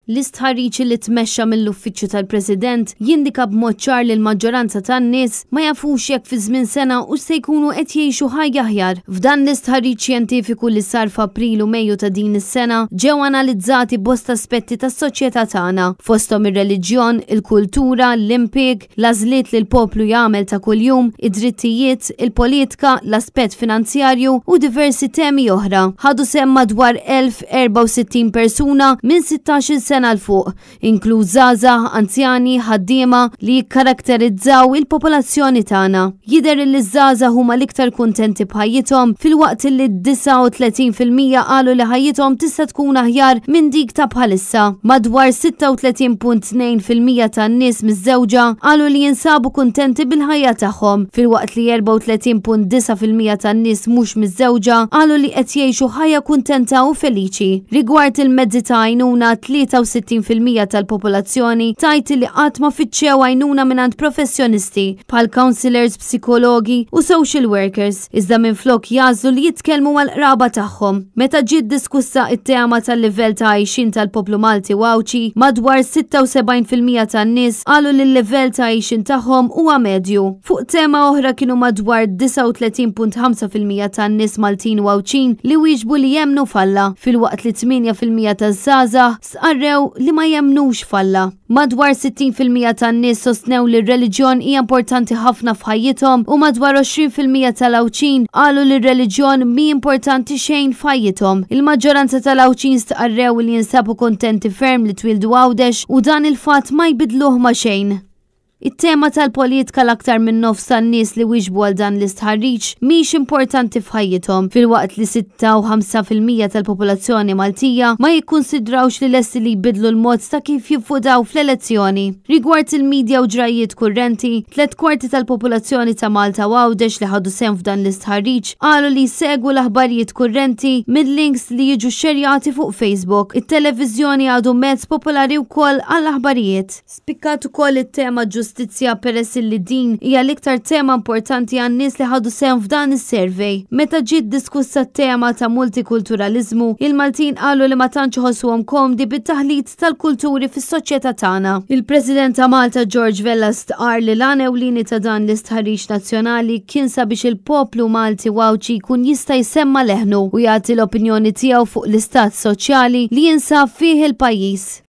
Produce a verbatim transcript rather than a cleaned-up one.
L-istħarriġ li tmexxa mill-uffiċċju tal-President jindika b'mod ċar li l-maġġoranza tan-nies ma jafux jekk fi żmien sena u se jkunu qed jgħixu ħajja aħjar. F'dan l-istħarriġ xjentifiku li sar f'April u Mejju ta' din is-sena ġew analizzati bosta aspetti tas-soċjetà tagħna, fosthom ir-reliġjon, il-kultura, l-impjieg, l-għażliet li l-poplu jagħmel ta' kuljum, id-drittijiet, il-politika, l-aspett finanzjarju u diversi temi oħra. Ħadu sehem madwar elf erba' u sittin persuna minn sittax-il sena l fuq, inkluż żgħażagħ, anzjani, ħaddiema li jikkarakterizzaw il-popolazzjoni tagħna. Jidher li ż-żgħażagħ huma l-iktar kuntenti b'ħajjithom filwaqt li disa' u tletin fil-mija qalu li ħajjithom tista' tkun aħjar minn dik ta' bħalissa. Madwar sitta u tletin punt tnejn fil-mija tan-nies miż-żewġa qalu li jinsabu kuntenti bil-ħajja tagħhom, filwaqt li erba' u tletin punt disa' fil-mija tan-nies mhux miż-żewġa qalu li qed jgħixu ħajja kuntenta u feliċi. Rigward il-mezzi ta' għajnuna tlieta u sittin fil-mija tal-popolazzjoni tajt li qatt ma fitxew għajnuna mingħand professjonisti bħal counselors, psikologi u social workers, iżda minflok jażlu li jitkellmu mal-qraba tagħhom. Meta ġiet diskussa it-tema tal-livell ta' għajxin tal-poplu Malti wawċi, madwar sitta u sebgħin fil-mija tan-nies qalu li l-livell ta' għajxin tagħhom huwa medju. Fuq tema oħra kienu madwar disa' u tletin punt ħamsa fil-mija tan-nies Maltin wawċin li wieġbu li jemmnu falla, filwaqt li tminja fil-mija taż-żgħażagħ sqarrew li ma jemmnux falla. Madwar sittin fil-mija tan-nies sostnew li r-reliġjon hija importanti ħafna f'ħajjithom u madwar għoxrin fil-mija tal-Awċin qalu li r-reliġjon mi importanti xejn f'ħajjithom. Il-maġġoranza tal-Awċin stqarrew li jinsabu kontenti ferm li twildu għawdex u dan il-fatt ma jbidluh ma' xejn. It-tema tal-politika l-aktar minn nofs tan-nies li wieġbu għal dan l-istħarriġ mhix importanti f'ħajjithom, filwaqt li sitta u ħamsa fil-mija tal-popolazzjoni Maltija ma jikkunsidrawx li lesti li jbidlu l-mod ta' kif jivvotaw fl-elezzjoni. Rigward il-medja u ġrajiet kurrenti, tliet kwarti tal-popolazzjoni ta' Malta għawdex li ħadu sehem f'dan l-istħarriġ qalu li jsegwu l-aħbarijiet kurrenti mid-links li jiġu xerjati fuq Facebook. It-televiżjoni għadu mezz popolari wkoll għall-aħbarijiet. Spikkat ukoll it-tema ġustizzja peress li din hija l-iktar tema importanti għan-nies li ħadu sehem f'dan is-survey. Meta ġiet diskussa t-tema ta' multikulturalizmu, il-Maltin qalu li ma tantx iħossuhom komdi bit-taħlit tal-kulturi fis-soċjetà tagħna. Il-President ta' Malta George Vella stqar li l-għan ewlieni ta' dan l-istħarriġ nazzjonali kien sabiex il-poplu Malti wawċi jkun jista' jsemma leħnu u jagħti l-opinjoni tiegħu fuq l-istat soċjali li jinsab fih il-pajjiż.